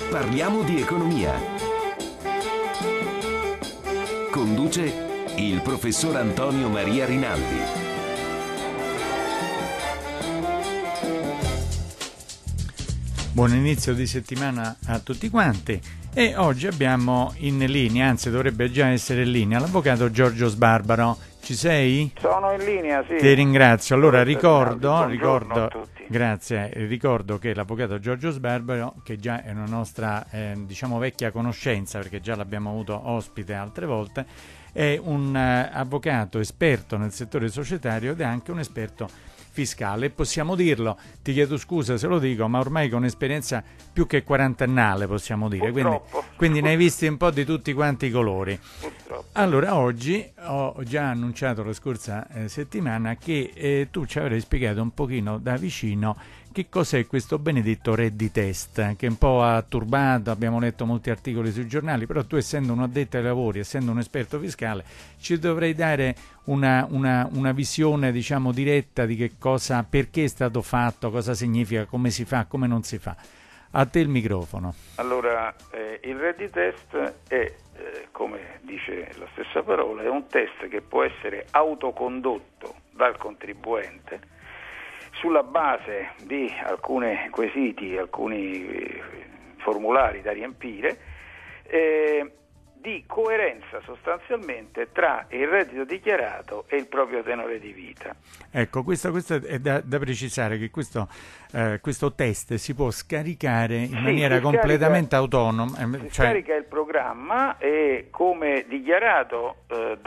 Parliamo di economia. Conduce il professor Antonio Maria Rinaldi. Buon inizio di settimana a tutti quanti e oggi abbiamo in linea, anzi dovrebbe già essere in linea, l'avvocato Giorgio Sbarbaro. Ci sei? Sono in linea, sì. Ti ringrazio. Allora ricordo a tutti. Grazie, ricordo che l'avvocato Giorgio Sbarbaro, che già è una nostra vecchia conoscenza, perché già l'abbiamo avuto ospite altre volte, è un avvocato esperto nel settore societario ed è anche un esperto fiscale. Possiamo dirlo, ti chiedo scusa se lo dico, ma ormai con esperienza più che quarantennale, possiamo dire, quindi ne hai visti un po' di tutti quanti i colori. Purtroppo. Allora, oggi ho già annunciato la scorsa settimana che tu ci avrei spiegato un pochino da vicino che cos'è questo benedetto redditest, che un po' ha turbato, abbiamo letto molti articoli sui giornali, però tu, essendo un addetto ai lavori, essendo un esperto fiscale, ci dovrei dare una visione, diciamo, diretta di che cosa, perché è stato fatto, cosa significa, come si fa, come non si fa. A te il microfono. Allora, il redditest è, come dice la stessa parola, è un test che può essere autocondotto dal contribuente sulla base di alcuni quesiti, alcuni formulari da riempire, di coerenza sostanzialmente tra il reddito dichiarato e il proprio tenore di vita. Ecco, questo è da precisare che questo test si può scaricare in maniera completamente autonoma. Si scarica il programma e, come dichiarato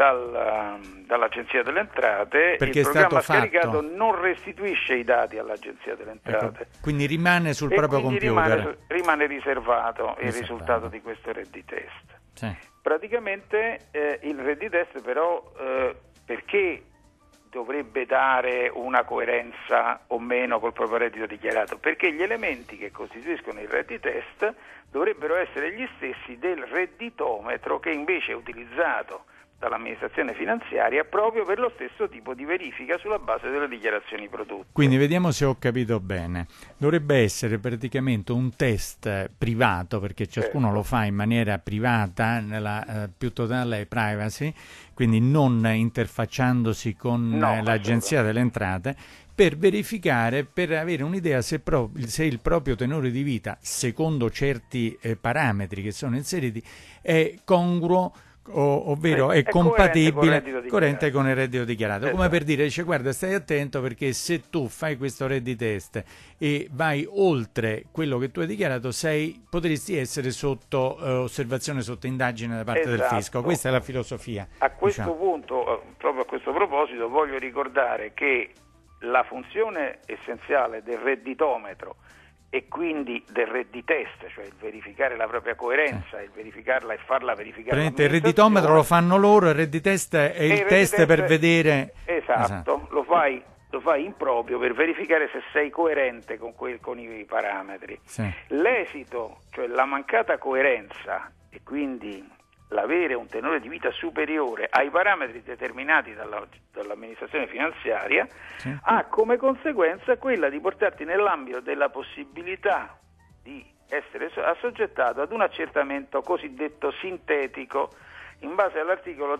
dall'Agenzia delle Entrate, perché il programma scaricato fatto. Non restituisce i dati all'Agenzia delle Entrate. Ecco, quindi rimane sul proprio computer. Rimane riservato il risultato di questo redditest. Sì. Praticamente il redditest però perché dovrebbe dare una coerenza o meno col proprio reddito dichiarato? Perché gli elementi che costituiscono il redditest dovrebbero essere gli stessi del redditometro, che invece è utilizzato dall'amministrazione finanziaria proprio per lo stesso tipo di verifica sulla base delle dichiarazioni prodotte. Quindi vediamo se ho capito bene. Dovrebbe essere praticamente un test privato, perché ciascuno lo fa in maniera privata, nella più totale privacy, quindi non interfacciandosi con l'Agenzia delle Entrate, per verificare, per avere un'idea se il proprio tenore di vita, secondo certi parametri che sono inseriti, è congruo, ovvero è compatibile, coerente con il reddito dichiarato. Come per dire, dice, guarda, stai attento, perché se tu fai questo redditest e vai oltre quello che tu hai dichiarato, potresti essere sotto osservazione, sotto indagine da parte del fisco. Questa è la filosofia. A questo punto, proprio a questo proposito, voglio ricordare che la funzione essenziale del redditometro e quindi del redditest, cioè il verificare la propria coerenza, il verificarla e farla verificare. Il redditometro lo fanno loro, il redditest è il test per vedere. Esatto. Lo fai in proprio per verificare se sei coerente con i parametri. Sì. L'esito, cioè la mancata coerenza e quindi l'avere un tenore di vita superiore ai parametri determinati dall'amministrazione finanziaria, sì, ha come conseguenza quella di portarti nell'ambito della possibilità di essere assoggettato ad un accertamento cosiddetto sintetico, in base all'articolo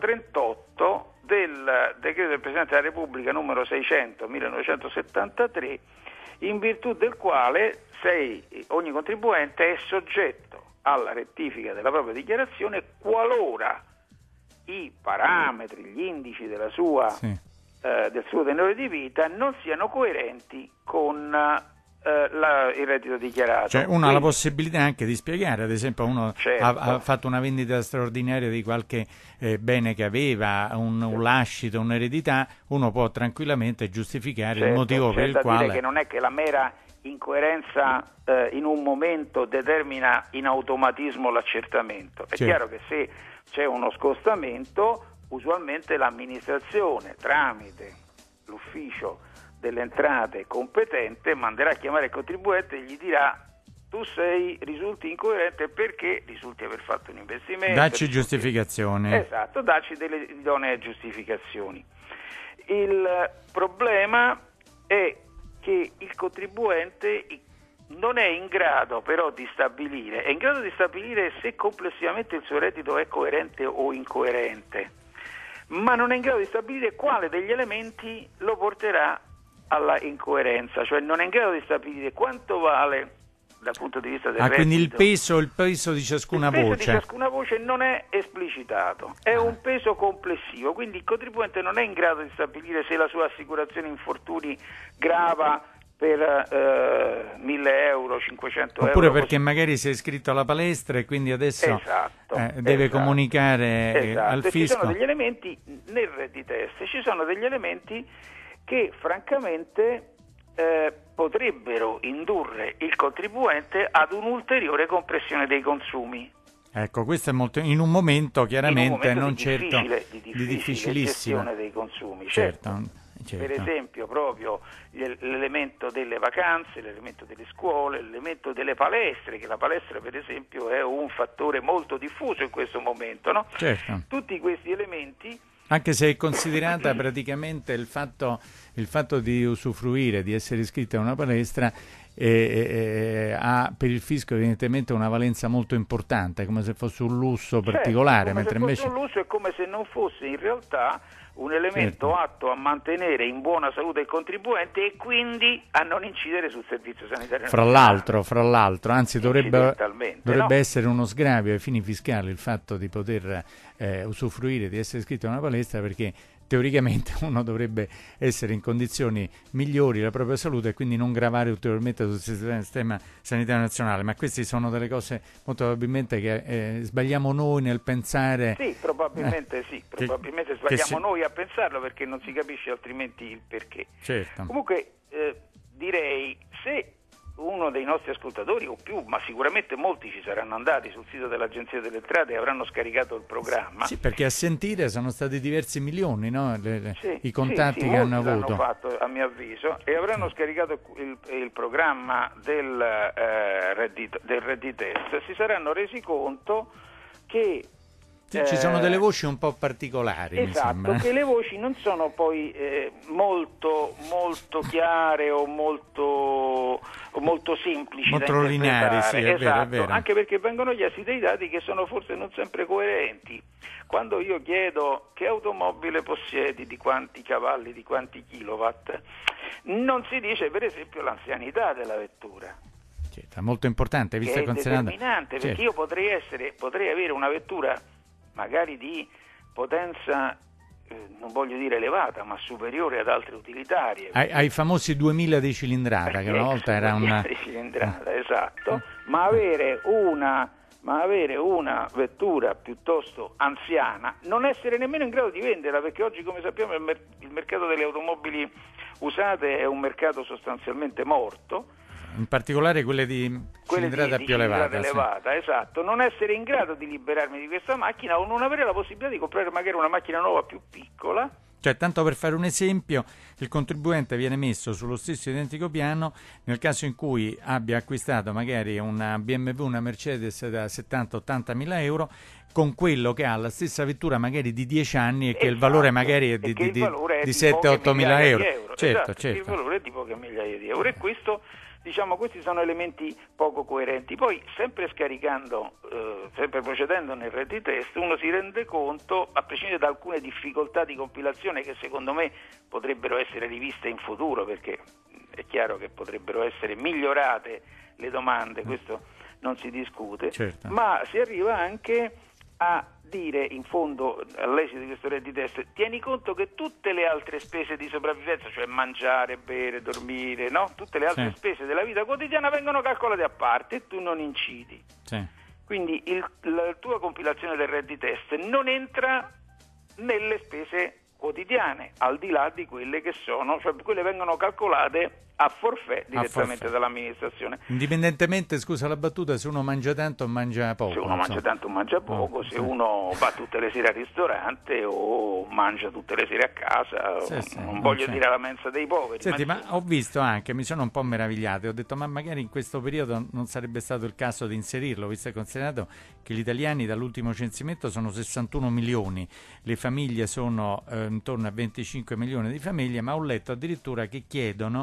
38 del decreto del Presidente della Repubblica numero 600 1973, in virtù del quale ogni contribuente è soggetto alla rettifica della propria dichiarazione qualora i parametri, gli indici del suo tenore di vita non siano coerenti con il reddito dichiarato. Cioè uno ha la possibilità anche di spiegare, ad esempio uno ha fatto una vendita straordinaria di qualche bene che aveva, un lascito, un'eredità, uno può tranquillamente giustificare il motivo per il quale... Dire che non è che la mera incoerenza in un momento determina in automatismo l'accertamento. È chiaro che se c'è uno scostamento, usualmente l'amministrazione, tramite l'ufficio delle entrate competente, manderà a chiamare il contribuente e gli dirà: tu risulti incoerente perché risulti aver fatto un investimento. Dacci giustificazioni. Esatto, dacci delle idonee giustificazioni. Il problema è che il contribuente non è in grado però di stabilire, è in grado di stabilire se complessivamente il suo reddito è coerente o incoerente, ma non è in grado di stabilire quale degli elementi lo porterà alla incoerenza, cioè non è in grado di stabilire quanto vale dal punto di vista del reddito. Quindi il peso di ciascuna voce. Il peso di ciascuna voce non è esplicitato, è un peso complessivo, quindi il contribuente non è in grado di stabilire se la sua assicurazione infortuni grava per 1.000 euro, 500 euro. Oppure perché magari si è iscritto alla palestra e quindi adesso deve comunicare al fisco. Ci sono degli elementi nel redditest, ci sono degli elementi che francamente potrebbero indurre il contribuente ad un'ulteriore compressione dei consumi. Ecco, questo è molto in un momento chiaramente non certo di difficilissima gestione dei consumi. Certo. Per esempio proprio l'elemento delle vacanze, l'elemento delle scuole, l'elemento delle palestre, che la palestra per esempio è un fattore molto diffuso in questo momento, no? Certo. Tutti questi elementi, anche se è considerata praticamente il fatto di usufruire, di essere iscritti a una palestra, ha per il fisco evidentemente una valenza molto importante, come se fosse un lusso particolare. Come mentre se invece fosse un lusso, è come se non fosse in realtà un elemento atto a mantenere in buona salute il contribuente e quindi a non incidere sul servizio sanitario. Fra l'altro, anzi dovrebbe essere uno sgravio ai fini fiscali il fatto di poter usufruire di essere iscritto a una palestra, perché teoricamente uno dovrebbe essere in condizioni migliori della propria salute e quindi non gravare ulteriormente sul sistema sanitario nazionale. Ma queste sono delle cose molto probabilmente che sbagliamo noi nel pensare. Sì, probabilmente sbagliamo noi a pensarlo, perché non si capisce altrimenti il perché. Certo. Comunque direi, se uno dei nostri ascoltatori o più, ma sicuramente molti ci saranno andati sul sito dell'Agenzia delle Entrate e avranno scaricato il programma. Sì, perché a sentire sono stati diversi milioni, no? I contatti che hanno avuto. L'hanno fatto, a mio avviso, e avranno scaricato il programma del redditest, si saranno resi conto che ci sono delle voci un po' particolari. Esatto, che le voci non sono poi molto chiare o molto semplici, molto lineari, sì, è vero. Anche perché vengono chiesti dei dati che sono forse non sempre coerenti. Quando io chiedo che automobile possiedi, di quanti cavalli, di quanti kilowatt, non si dice per esempio l'anzianità della vettura. Certo, è molto importante, visto che è determinante, perché io potrei avere una vettura magari di potenza, non voglio dire elevata, ma superiore ad altre utilitarie. Ai famosi 2000 di cilindrata, che una volta era una di cilindrata, esatto, ma avere una vettura piuttosto anziana, non essere nemmeno in grado di venderla, perché oggi, come sappiamo, il mercato delle automobili usate è un mercato sostanzialmente morto. In particolare quelle di cilindrata più elevata. Esatto, non essere in grado di liberarmi di questa macchina o non avere la possibilità di comprare magari una macchina nuova più piccola. Cioè, tanto per fare un esempio, il contribuente viene messo sullo stesso identico piano nel caso in cui abbia acquistato magari una BMW, una Mercedes da 70-80 mila euro, con quello che ha la stessa vettura magari di 10 anni e che il valore magari è di 7-8 mila euro. Certo. Il valore è di poche migliaia di euro, e questo, questi sono elementi poco coerenti. Poi, sempre procedendo nel redditest, uno si rende conto, a prescindere da alcune difficoltà di compilazione che secondo me potrebbero essere riviste in futuro, perché è chiaro che potrebbero essere migliorate le domande, questo non si discute, ma si arriva anche a dire, in fondo, all'esito di questo redditest, tieni conto che tutte le altre spese di sopravvivenza, cioè mangiare, bere, dormire, no? Tutte le altre spese della vita quotidiana vengono calcolate a parte e tu non incidi. Quindi la tua compilazione del redditest non entra nelle spese quotidiane, al di là di quelle che sono, cioè quelle vengono calcolate a forfait direttamente dall'amministrazione. Indipendentemente, scusa la battuta, se uno mangia tanto o mangia poco. Se uno mangia tanto o mangia poco, se uno va tutte le sere al ristorante o mangia tutte le sere a casa, non voglio dire la mensa dei poveri. Senti, ma ho visto anche, mi sono un po' meravigliato, ho detto ma magari in questo periodo non sarebbe stato il caso di inserirlo, visto e considerato che gli italiani dall'ultimo censimento sono 61 milioni, le famiglie sono intorno a 25 milioni di famiglie, ma ho letto addirittura che chiedono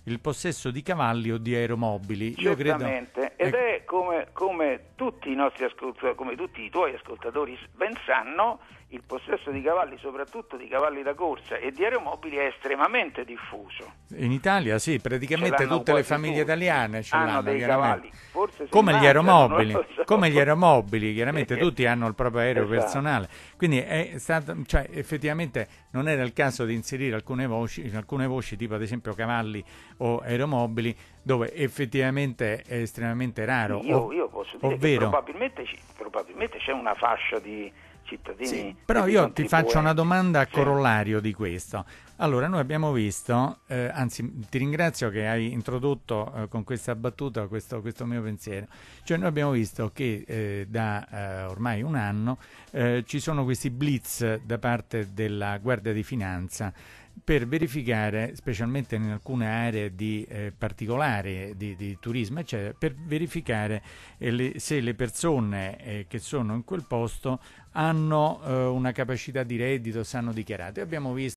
il possesso di cavalli o di aeromobili. Certamente, io credo, ed è come tutti i nostri ascoltatori, come tutti i tuoi ascoltatori ben sanno, il possesso di cavalli, soprattutto di cavalli da corsa e di aeromobili, è estremamente diffuso. In Italia sì, praticamente tutte le famiglie italiane ce hanno l'hanno, dei cavalli, forse come gli aeromobili, so. come gli aeromobili, chiaramente tutti hanno il proprio aereo Esatto. personale, quindi è stato, cioè, effettivamente non era il caso di inserire alcune voci tipo ad esempio cavalli o aeromobili, dove effettivamente è estremamente raro. Io posso dire ovvero, che probabilmente c'è una fascia di cittadini. Sì, però io ti faccio una domanda a corollario di questo. Allora, noi abbiamo visto, anzi ti ringrazio che hai introdotto con questa battuta questo mio pensiero, cioè noi abbiamo visto che da ormai un anno ci sono questi blitz da parte della Guardia di Finanza per verificare, specialmente in alcune aree di particolari di turismo, eccetera, per verificare se le persone che sono in quel posto hanno una capacità di reddito, se hanno dichiarato. E abbiamo visto